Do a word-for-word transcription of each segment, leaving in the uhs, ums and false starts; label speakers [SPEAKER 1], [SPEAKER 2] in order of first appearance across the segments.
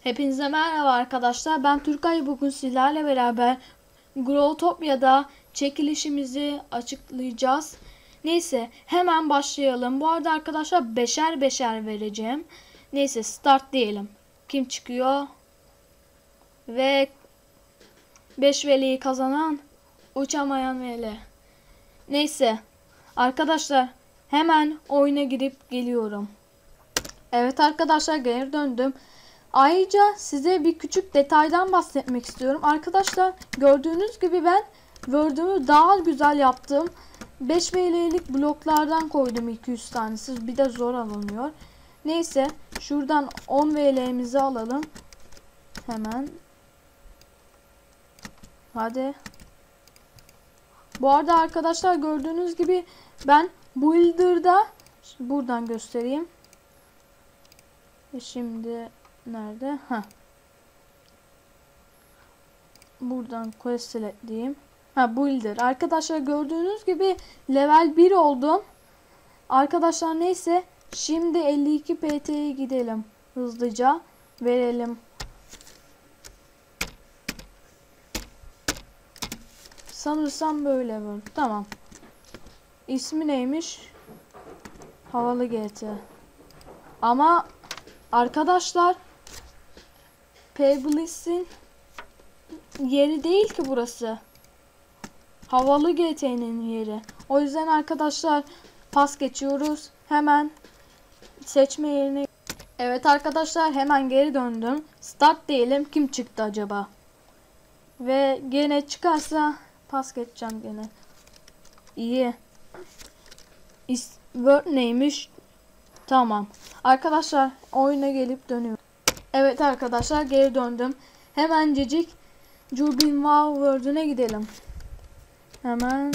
[SPEAKER 1] Hepinize merhaba arkadaşlar. Ben Turkay. Bugün sizlerle beraber Growtopia'da çekilişimizi açıklayacağız. Neyse hemen başlayalım. Bu arada arkadaşlar beşer beşer vereceğim. Neyse start diyelim. Kim çıkıyor? Ve beş veliyi kazanan uçamayan veli. Neyse arkadaşlar hemen oyuna girip geliyorum. Evet arkadaşlar geri döndüm. Ayrıca size bir küçük detaydan bahsetmek istiyorum. Arkadaşlar gördüğünüz gibi ben Word'ümü daha güzel yaptım. beş V L'lik bloklardan koydum iki yüz tanesi. Bir de zor alınıyor. Neyse şuradan on V L'mizi alalım. Hemen. Hadi. Bu arada arkadaşlar gördüğünüz gibi ben Builder'da buradan göstereyim. Şimdi nerede? Ha. Buradan quest select diyeyim. Ha, builder. Arkadaşlar gördüğünüz gibi level bir oldum. Arkadaşlar neyse şimdi elli iki P T'ye gidelim. Hızlıca verelim. Sanırsam böyle böyle. Tamam. İsmi neymiş? Havalı G T. Ama arkadaşlar Pebbles'in yeri değil ki burası. Havalı G T'nin yeri. O yüzden arkadaşlar pas geçiyoruz. Hemen seçme yerine. Evet arkadaşlar hemen geri döndüm. Start diyelim. Kim çıktı acaba? Ve gene çıkarsa pas geçeceğim gene. İyi. Is Word neymiş? Tamam. Arkadaşlar oyuna gelip dönüyorum. Evet arkadaşlar geri döndüm. Hemencecik Jubin Wow World'üne gidelim. Hemen.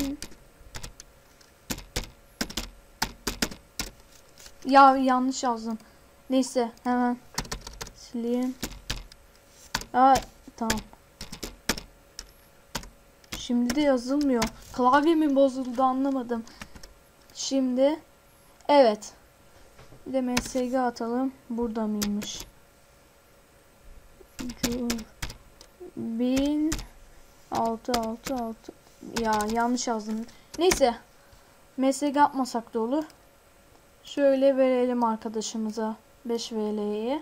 [SPEAKER 1] Ya yanlış yazdım. Neyse hemen sileyim. Aa, tamam. Şimdi de yazılmıyor. Klavye mi bozuldu anlamadım. Şimdi evet. Bir de M S G atalım. Burada mıymış? bin altı altı altı. Ya yanlış yazdım. Neyse. M S G atmasak da olur. Şöyle verelim arkadaşımıza beş V L'yi.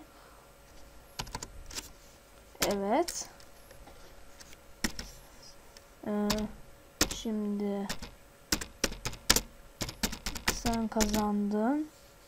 [SPEAKER 1] Evet. Ee, şimdi sen kazandın.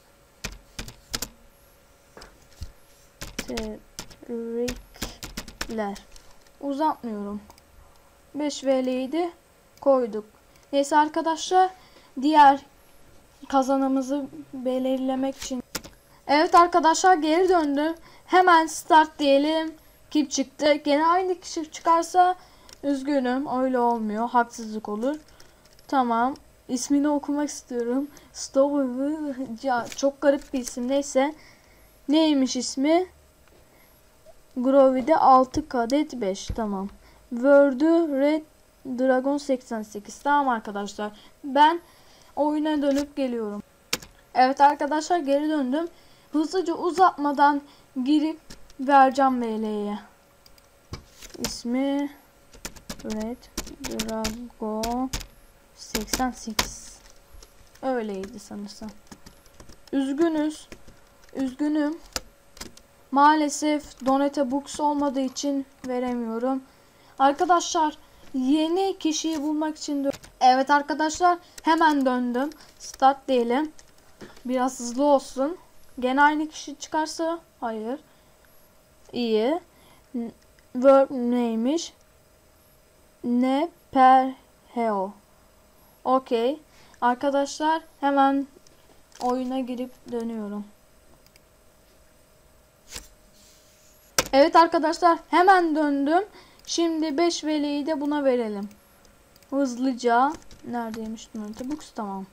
[SPEAKER 1] Tebrikler. Uzatmıyorum. beş V L'yi de koyduk. Neyse arkadaşlar diğer kazanımızı belirlemek için. Evet arkadaşlar geri döndüm. Hemen start diyelim. Kim çıktı? Gene aynı kişi çıkarsa üzgünüm. Öyle olmuyor. Haksızlık olur. Tamam. İsmini okumak istiyorum. Stop. Çok garip bir isim. Neyse. Neymiş ismi? Grovy'de altı kadet beş. Tamam. Word'ü Red Dragon seksen sekiz. Tamam arkadaşlar. Ben oyuna dönüp geliyorum. Evet arkadaşlar geri döndüm. Hızlıca uzatmadan girip vereceğim V L'ye. İsmi Red Dragon seksen sekiz. Öyleydi sanırsam. Üzgünüz. Üzgünüm. Maalesef Donate Books olmadığı için veremiyorum. Arkadaşlar yeni kişiyi bulmak için. Evet arkadaşlar hemen döndüm. Start diyelim. Biraz hızlı olsun. Gene aynı kişi çıkarsa hayır. İyi. Word neymiş? Ne per heo. Okey. Arkadaşlar hemen oyuna girip dönüyorum. Evet arkadaşlar hemen döndüm. Şimdi beş V L'yi de buna verelim. Hızlıca. Neredeymiş? Books tamam.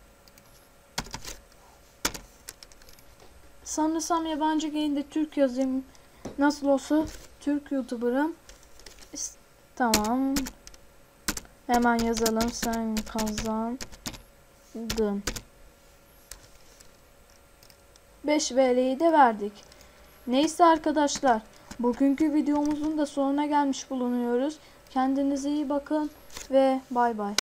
[SPEAKER 1] Sanırsam yabancı yayında Türk yazayım. Nasıl olsa Türk YouTuber'ım. Tamam. Hemen yazalım. Sen kazandın. beş V L'yi de verdik. Neyse arkadaşlar. Bugünkü videomuzun da sonuna gelmiş bulunuyoruz. Kendinize iyi bakın ve bay bay.